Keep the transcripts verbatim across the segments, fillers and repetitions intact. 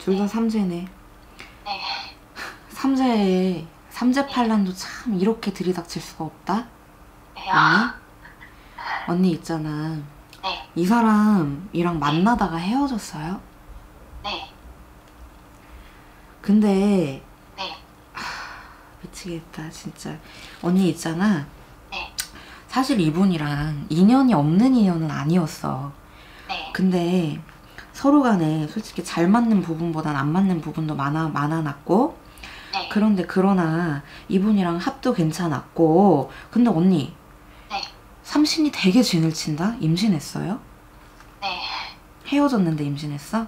둘 다 삼재네. 네. 삼재에 삼재팔란도 참 이렇게 들이닥칠 수가 없다. 네. 언니? 언니 있잖아. 네. 이 사람이랑 만나다가 헤어졌어요? 네. 근데 네. 하, 미치겠다 진짜. 언니 있잖아. 네. 사실 이분이랑 인연이 없는 인연은 아니었어. 네. 근데 서로 간에 솔직히 잘 맞는 부분보단 안 맞는 부분도 많아, 많아놨고 네. 그런데 그러나 이분이랑 합도 괜찮았고 근데 언니 네. 삼신이 되게 진을 친다? 임신했어요? 네. 헤어졌는데 임신했어?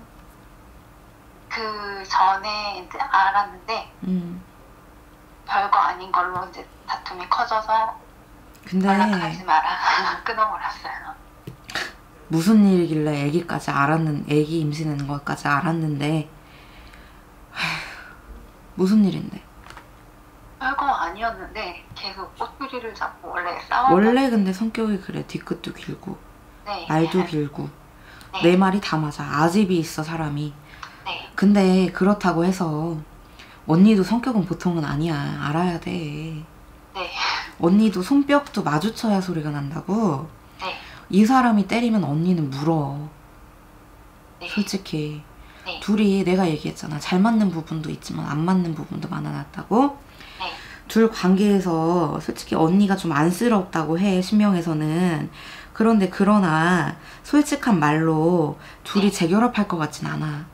그 전에 이제 알았는데 음. 별거 아닌 걸로 이제 다툼이 커져서 근데 연락하지 마라 끊어버렸어요. 무슨 일이길래 애기까지 알았는 애기 임신하는 것까지 알았는데 아휴, 무슨 일인데? 별거 아니었는데 계속 꼬투리를 잡고 원래 싸워. 원래 근데 성격이 그래. 뒤끝도 길고 네. 말도 길고 네. 내 말이 다 맞아. 아집이 있어 사람이. 네. 근데 그렇다고 해서 언니도 성격은 보통은 아니야. 알아야 돼. 네. 언니도 손뼉도 마주쳐야 소리가 난다고. 네. 이 사람이 때리면 언니는 물어. 네. 솔직히 네. 둘이 내가 얘기했잖아. 잘 맞는 부분도 있지만 안 맞는 부분도 많아놨다고. 네. 둘 관계에서 솔직히 언니가 좀 안쓰럽다고 해. 신명에서는. 그런데 그러나 솔직한 말로 둘이 네. 재결합할 것 같진 않아.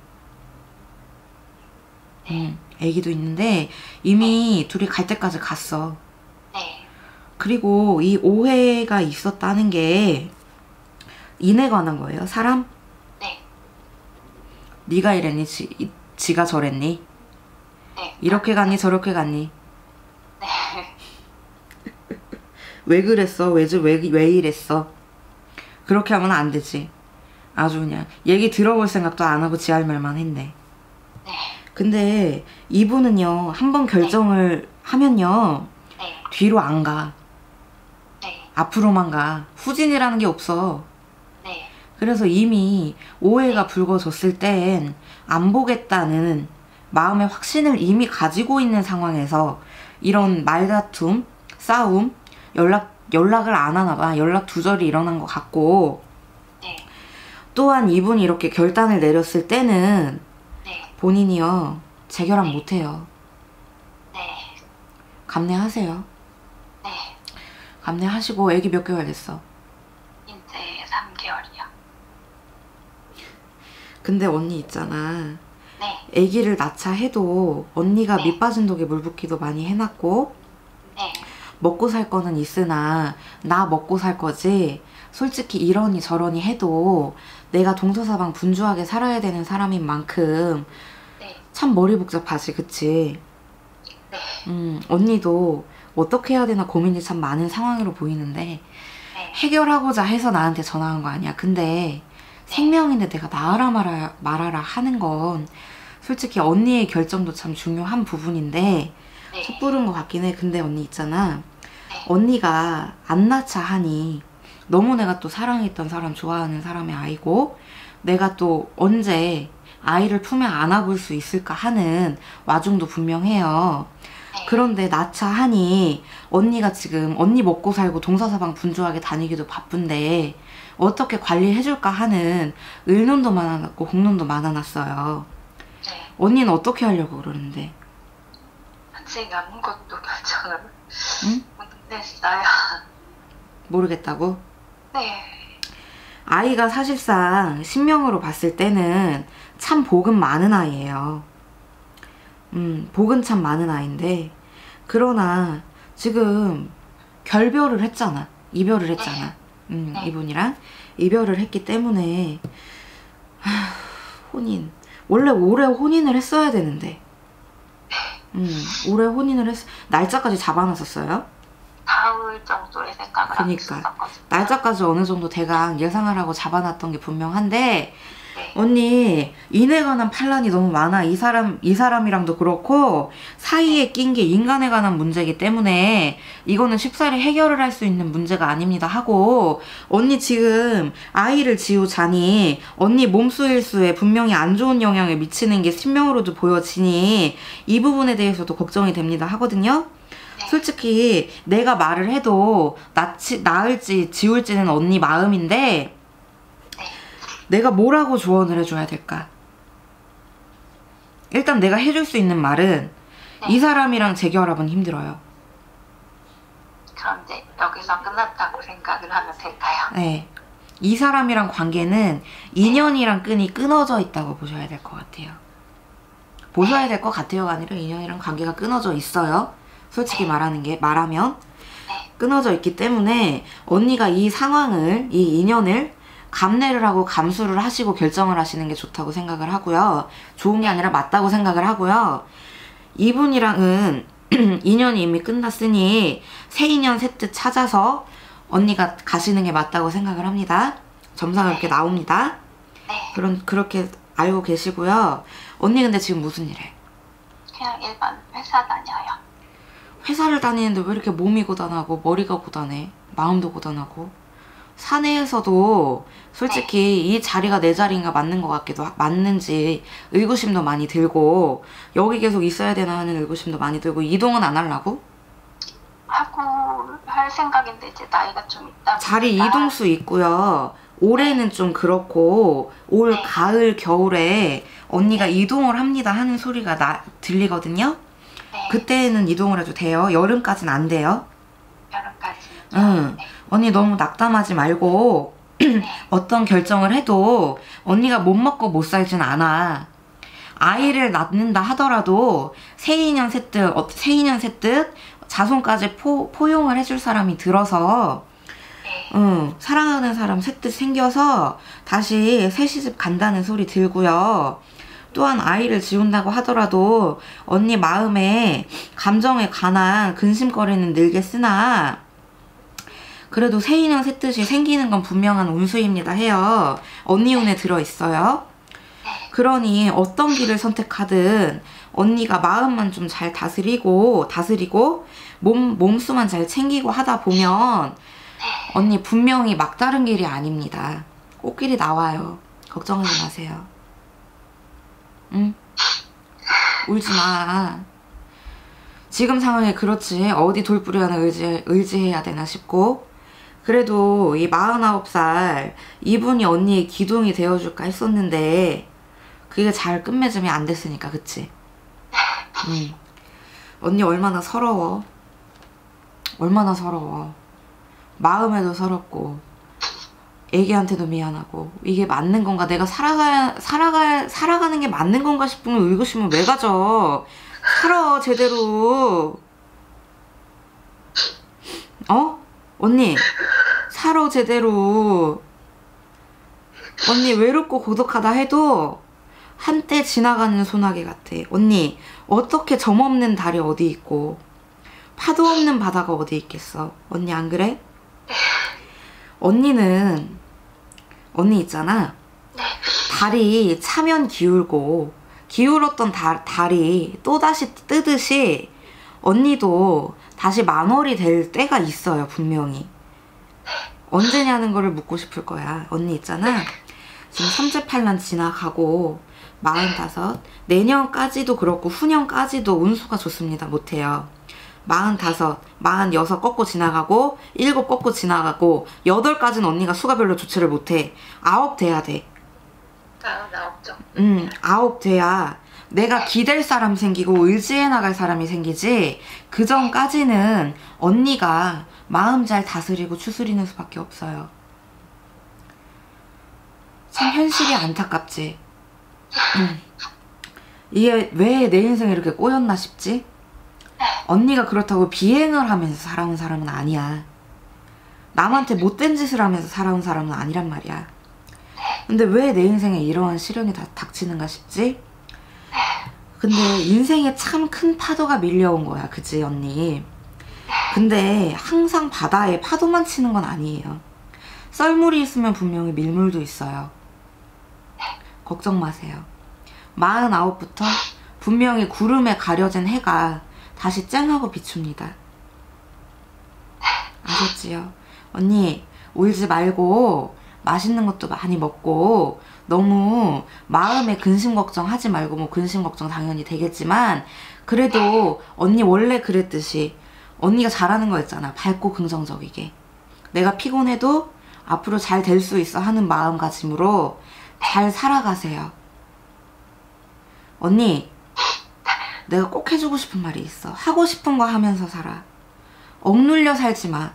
네. 응, 애기도 있는데 이미 둘이 갈 때까지 갔어. 네. 그리고 이 오해가 있었다는 게 인에 관한 거예요. 사람? 네. 네가 이랬니? 지, 지가 저랬니? 네. 이렇게 갔니? 저렇게 갔니? 네. 왜 그랬어? 왜, 왜, 왜 이랬어? 그렇게 하면 안 되지. 아주 그냥 얘기 들어볼 생각도 안 하고 지 할 말만 했네. 네. 근데 이분은요, 한번 결정을 하면요, 네. 뒤로 안 가. 네. 앞으로만 가. 후진이라는 게 없어. 네. 그래서 이미 오해가 불거졌을 땐 안 보겠다는 마음의 확신을 이미 가지고 있는 상황에서 이런 말다툼, 싸움, 연락, 연락을 안 하나 봐. 연락 두절이 일어난 것 같고, 네. 또한 이분이 이렇게 결단을 내렸을 때는 네. 본인이요, 재결합 네. 못해요. 네. 감내하세요. 네. 감내하시고. 애기 몇 개월 됐어? 이제 삼 개월이요. 근데 언니 있잖아. 네. 애기를 낳자 해도 언니가 네. 밑 빠진 독에 물 붓기도 많이 해놨고, 네. 먹고 살 거는 있으나 나 먹고 살 거지 솔직히 이러니 저러니 해도 내가 동서사방 분주하게 살아야 되는 사람인 만큼 네. 참 머리 복잡하지. 그치? 네. 음, 언니도 어떻게 해야 되나 고민이 참 많은 상황으로 보이는데 네. 해결하고자 해서 나한테 전화한 거 아니야. 근데 생명인데 내가 나으라 말아, 말하라 하는 건 솔직히 언니의 결정도 참 중요한 부분인데 네. 섣부른 것 같긴 해. 근데 언니 있잖아. 네. 언니가 안 낳자 하니 너무 내가 또 사랑했던 사람, 좋아하는 사람의 아이고 내가 또 언제 아이를 품에 안아볼 수 있을까 하는 와중도 분명해요. 네. 그런데 낳자 하니 언니가 지금 언니 먹고 살고 동서사방 분주하게 다니기도 바쁜데 어떻게 관리해줄까 하는 의논도 많아놨고 공론도 많아놨어요. 네. 언니는 어떻게 하려고 그러는데? 아직 아무것도 결정을 응? 못 냈어요. 모르겠다고? 네. 아이가 사실상 신명으로 봤을 때는 참 복은 많은 아이예요. 음, 복은 참 많은 아이인데 그러나 지금 결별을 했잖아. 이별을 했잖아. 음, 네. 이분이랑 이별을 했기 때문에 하, 혼인 원래 올해 혼인을 했어야 되는데 음, 올해 혼인을 했 날짜까지 잡아놨었어요. 가을 정도의 생각을 하고 그니까 있었거든요. 날짜까지 어느 정도 대강 예상을 하고 잡아놨던 게 분명한데 네. 언니 인에 관한 판란이 너무 많아. 이 사람 이 사람이랑도 그렇고 사이에 낀 게 인간에 관한 문제이기 때문에 이거는 쉽사리 해결을 할 수 있는 문제가 아닙니다 하고, 언니 지금 아이를 지우자니 언니 몸수 일수에 분명히 안 좋은 영향을 미치는 게 신명으로도 보여지니 이 부분에 대해서도 걱정이 됩니다 하거든요. 솔직히 내가 말을 해도 낫지, 나을지 지울지는 언니 마음인데 내가 뭐라고 조언을 해줘야 될까? 일단 내가 해줄 수 있는 말은 네. 이 사람이랑 재결합은 힘들어요. 그럼 이제 여기서 끝났다고 생각을 하면 될까요? 네. 이 사람이랑 관계는 인연이랑 끈이 끊어져 있다고 보셔야 될 것 같아요. 보셔야 될 것 같아요가 아니라 인연이랑 관계가 끊어져 있어요. 솔직히 말하는 게, 말하면 끊어져 있기 때문에 언니가 이 상황을, 이 인연을 감내를 하고 감수를 하시고 결정을 하시는 게 좋다고 생각을 하고요. 좋은 게 아니라 맞다고 생각을 하고요. 이분이랑은 인연이 이미 끝났으니 새 인연 새 뜻 찾아서 언니가 가시는 게 맞다고 생각을 합니다. 점사가 이렇게 나옵니다. 그런, 그렇게 알고 계시고요. 언니 근데 지금 무슨 일 해? 그냥 일반 회사 다녀요. 회사를 다니는데 왜 이렇게 몸이 고단하고 머리가 고단해? 마음도 고단하고. 사내에서도 솔직히 이 자리가 내 자리인가 맞는 것 같기도 하, 맞는지 의구심도 많이 들고, 여기 계속 있어야 되나 하는 의구심도 많이 들고. 이동은 안 하려고? 하고 할 생각인데 이제 나이가 좀 있다 보니까 자리 이동수 있고요. 올해는 좀 그렇고 올 네. 가을 겨울에 언니가 이동을 합니다 하는 소리가 나, 들리거든요. 네. 그때는 이동을 해도 돼요. 여름까지는 안 돼요. 여름까지는. 응. 네. 언니 너무 낙담하지 말고 어떤 결정을 해도 언니가 못 먹고 못 살진 않아. 아이를 낳는다 하더라도 새 인연 새 뜻, 어, 새 인연 새 뜻 자손까지 포, 포용을 해줄 사람이 들어서 응, 사랑하는 사람 새 뜻 생겨서 다시 새 시집 간다는 소리 들고요. 또한 아이를 지운다고 하더라도 언니 마음에 감정에 관한 근심거리는 늘겠으나 그래도 새 인연 새 뜻이 생기는 건 분명한 운수입니다 해요. 언니 운에 들어있어요. 그러니 어떤 길을 선택하든 언니가 마음만 좀 잘 다스리고 다스리고 몸, 몸수만 잘 챙기고 하다 보면 언니 분명히 막다른 길이 아닙니다. 꽃길이 나와요. 걱정하지 마세요. 응? 울지 마. 지금 상황에 그렇지 어디 돌부리 하나 의지, 의지해야 되나 싶고, 그래도 이 마흔아홉 살 이분이 언니의 기둥이 되어줄까 했었는데 그게 잘 끝맺음이 안 됐으니까, 그치? 응. 언니 얼마나 서러워. 얼마나 서러워. 마음에도 서럽고 애기한테도 미안하고, 이게 맞는 건가? 내가 살아가, 살아가, 살아가는 게 맞는 건가 싶으면 의구심을 왜 가져? 살아 제대로. 어? 언니 살아 제대로. 언니 외롭고 고독하다 해도 한때 지나가는 소나기 같아. 언니 어떻게 점없는 달이 어디 있고 파도 없는 바다가 어디 있겠어. 언니 안 그래? 언니는 언니 있잖아, 달이 차면 기울고 기울었던 달, 달이 또다시 뜨듯이 언니도 다시 만월이 될 때가 있어요. 분명히. 언제냐는 거를 묻고 싶을 거야. 언니 있잖아, 지금 삼재팔난 지나가고 마흔다섯, 내년까지도 그렇고 후년까지도 운수가 좋습니다. 못해요. 마흔다섯, 마흔여섯 꺾고 지나가고 일곱 꺾고 지나가고 여덟까지는 언니가 수가 별로 좋지를 못해. 아홉 돼야 돼. 나, 나 없죠. 응, 아홉 돼야 내가 기댈 사람 생기고 의지해 나갈 사람이 생기지. 그 전까지는 언니가 마음 잘 다스리고 추스리는 수밖에 없어요. 참 현실이 안타깝지. 응. 이게 왜 내 인생에 이렇게 꼬였나 싶지? 언니가 그렇다고 비행을 하면서 살아온 사람은 아니야. 남한테 못된 짓을 하면서 살아온 사람은 아니란 말이야. 근데 왜 내 인생에 이러한 시련이 다 닥치는가 싶지? 근데 인생에 참 큰 파도가 밀려온 거야. 그치 언니? 근데 항상 바다에 파도만 치는 건 아니에요. 썰물이 있으면 분명히 밀물도 있어요. 걱정 마세요. 마흔아홉부터 분명히 구름에 가려진 해가 다시 쨍하고 비춥니다. 아셨지요? 언니 울지 말고 맛있는 것도 많이 먹고 너무 마음에 근심 걱정하지 말고, 뭐 근심 걱정 당연히 되겠지만 그래도 언니 원래 그랬듯이 언니가 잘하는 거 있잖아. 밝고 긍정적이게 내가 피곤해도 앞으로 잘 될 수 있어 하는 마음가짐으로 잘 살아가세요. 언니 내가 꼭 해주고 싶은 말이 있어. 하고 싶은 거 하면서 살아. 억눌려 살지 마.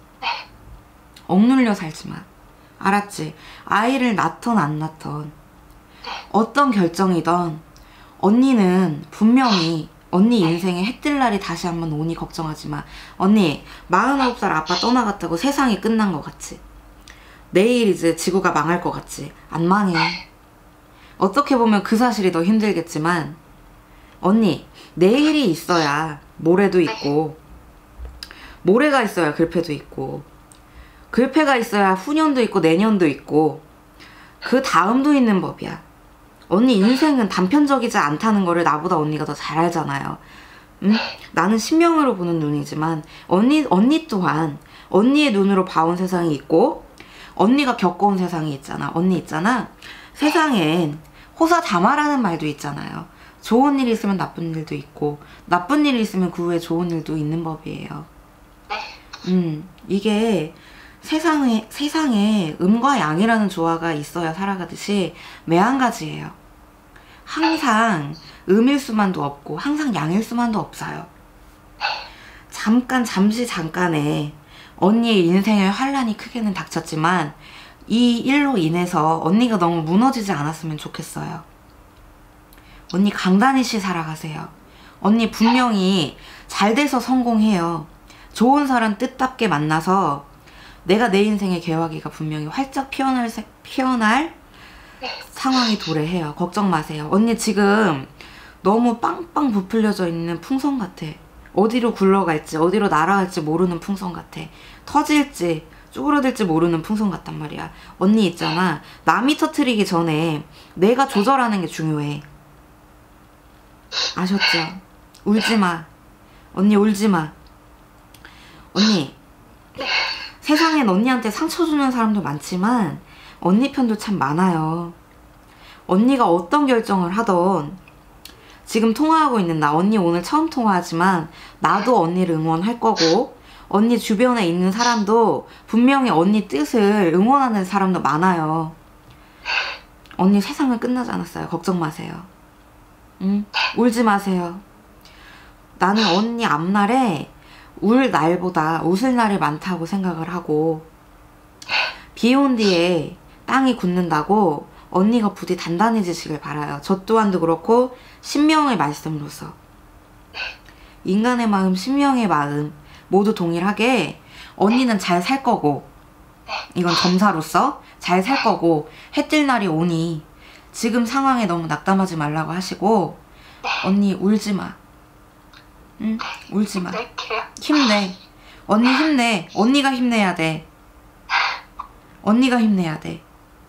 억눌려 살지 마. 알았지? 아이를 낳던 안 낳던 어떤 결정이던 언니는 분명히 언니 인생에 해 뜰 날이 다시 한번 오니 걱정하지 마. 언니 마흔아홉 살 아빠 떠나갔다고 세상이 끝난 것 같지? 내일 이제 지구가 망할 것 같지? 안 망해. 어떻게 보면 그 사실이 더 힘들겠지만 언니 내일이 있어야 모레도 있고, 모레가 있어야 글패도 있고, 글패가 있어야 후년도 있고 내년도 있고 그 다음도 있는 법이야. 언니 인생은 단편적이지 않다는 거를 나보다 언니가 더 잘 알잖아요. 응? 나는 신명으로 보는 눈이지만 언니, 언니 또한 언니의 눈으로 봐온 세상이 있고 언니가 겪어온 세상이 있잖아. 언니 있잖아. 세상엔 호사다마라는 말도 있잖아요. 좋은 일이 있으면 나쁜 일도 있고 나쁜 일이 있으면 그 후에 좋은 일도 있는 법이에요. 음, 이게 세상에, 세상에 음과 양이라는 조화가 있어야 살아가듯이 매한가지예요. 항상 음일 수만도 없고 항상 양일 수만도 없어요. 잠깐 잠시 잠깐에 언니의 인생에 환란이 크게는 닥쳤지만 이 일로 인해서 언니가 너무 무너지지 않았으면 좋겠어요. 언니 강단있이 살아가세요. 언니 분명히 잘 돼서 성공해요. 좋은 사람 뜻답게 만나서 내가 내 인생의 개화기가 분명히 활짝 피어날, 피어날 상황이 도래해요. 걱정 마세요. 언니 지금 너무 빵빵 부풀려져 있는 풍선 같아. 어디로 굴러갈지 어디로 날아갈지 모르는 풍선 같아. 터질지 쪼그러들지 모르는 풍선 같단 말이야. 언니 있잖아. 남이 터트리기 전에 내가 조절하는 게 중요해. 아셨죠? 울지마. 언니 울지마. 언니 세상엔 언니한테 상처 주는 사람도 많지만 언니 편도 참 많아요. 언니가 어떤 결정을 하던 지금 통화하고 있는 나, 언니 오늘 처음 통화하지만 나도 언니를 응원할 거고 언니 주변에 있는 사람도 분명히 언니 뜻을 응원하는 사람도 많아요. 언니 세상은 끝나지 않았어요. 걱정 마세요. 응? 울지 마세요. 나는 언니 앞날에 울 날보다 웃을 날이 많다고 생각을 하고 비 온 뒤에 땅이 굳는다고 언니가 부디 단단해지시길 바라요. 저 또한도 그렇고 신명의 말씀으로서 인간의 마음, 신명의 마음 모두 동일하게 언니는 잘 살 거고 이건 점사로서 잘 살 거고 해 뜰 날이 오니 지금 상황에 너무 낙담하지 말라고 하시고 언니 울지마. 응? 울지마. 힘내. 언니 힘내. 언니가 힘내야 돼. 언니가 힘내야 돼.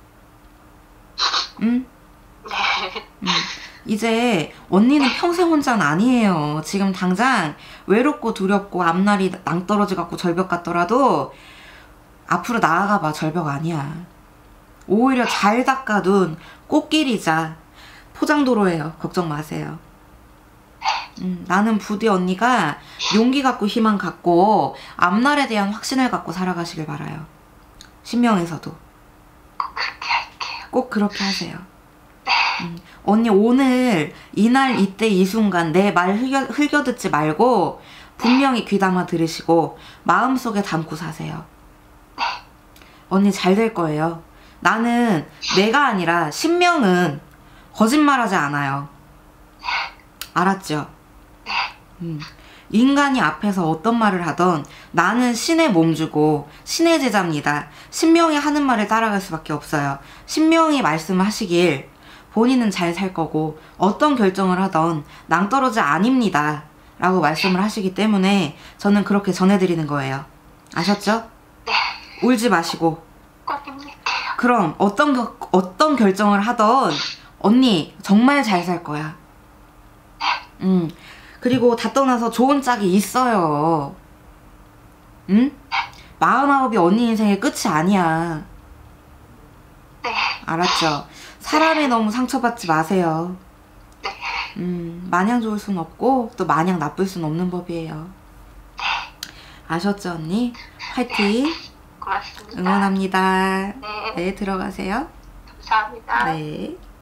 응? 응. 이제 언니는 평생 혼자는 아니에요. 지금 당장 외롭고 두렵고 앞날이 낭떠러지 같고 절벽 같더라도 앞으로 나아가봐. 절벽 아니야. 오히려 잘 닦아둔 꽃길이자 포장도로예요. 걱정 마세요. 음, 나는 부디 언니가 용기 갖고 희망 갖고 앞날에 대한 확신을 갖고 살아가시길 바라요. 신명에서도 꼭 그렇게 할게요. 꼭 그렇게 하세요. 음, 언니 오늘 이날 이때 이 순간 내 말 흘겨, 흘겨듣지 말고 분명히 귀담아 들으시고 마음속에 담고 사세요. 언니 잘 될 거예요. 나는 내가 아니라 신명은 거짓말하지 않아요. 알았죠? 음, 인간이 앞에서 어떤 말을 하던 나는 신의 몸주고 신의 제자입니다. 신명이 하는 말을 따라갈 수밖에 없어요. 신명이 말씀하시길 본인은 잘 살 거고 어떤 결정을 하던 낭떠러지 아닙니다 라고 말씀을 하시기 때문에 저는 그렇게 전해드리는 거예요. 아셨죠? 네. 울지 마시고 꼭 힘낼게요. 그럼 어떤 겨, 어떤 결정을 하던 언니 정말 잘 살 거야. 음. 그리고 다 떠나서 좋은 짝이 있어요. 응? 마흔아홉이 언니 인생의 끝이 아니야. 네. 알았죠? 사람에 너무 상처받지 마세요. 네. 음, 마냥 좋을 순 없고 또 마냥 나쁠 순 없는 법이에요. 아셨죠, 언니? 화이팅! 고맙습니다. 응원합니다. 네. 네, 들어가세요. 감사합니다. 네.